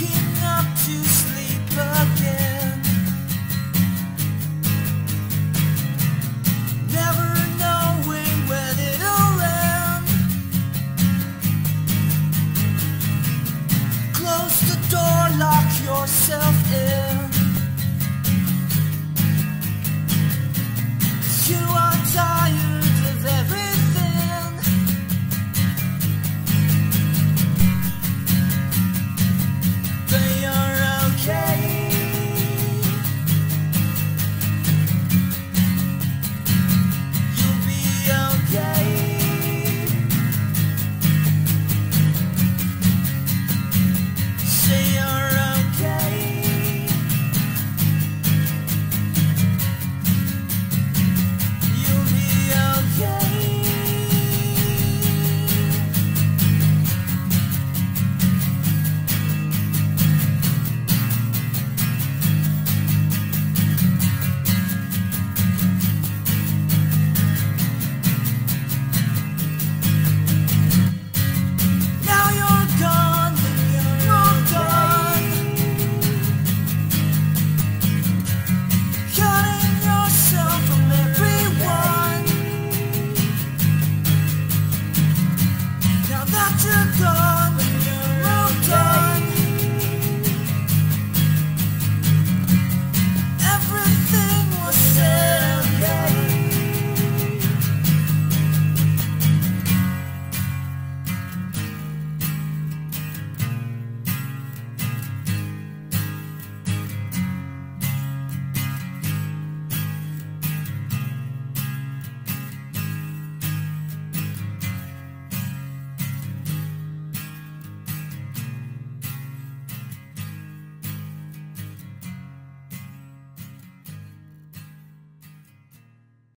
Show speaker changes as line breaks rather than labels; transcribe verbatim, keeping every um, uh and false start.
waking up to sleep again. Never knowing when it'll end. Close the door, lock yourself in. You are tired of everything. They are okay. You'll be okay. Say you're okay. You'll be okay. Now you're gone, you're done. Cutting yourself from everyone. Now that you're gone.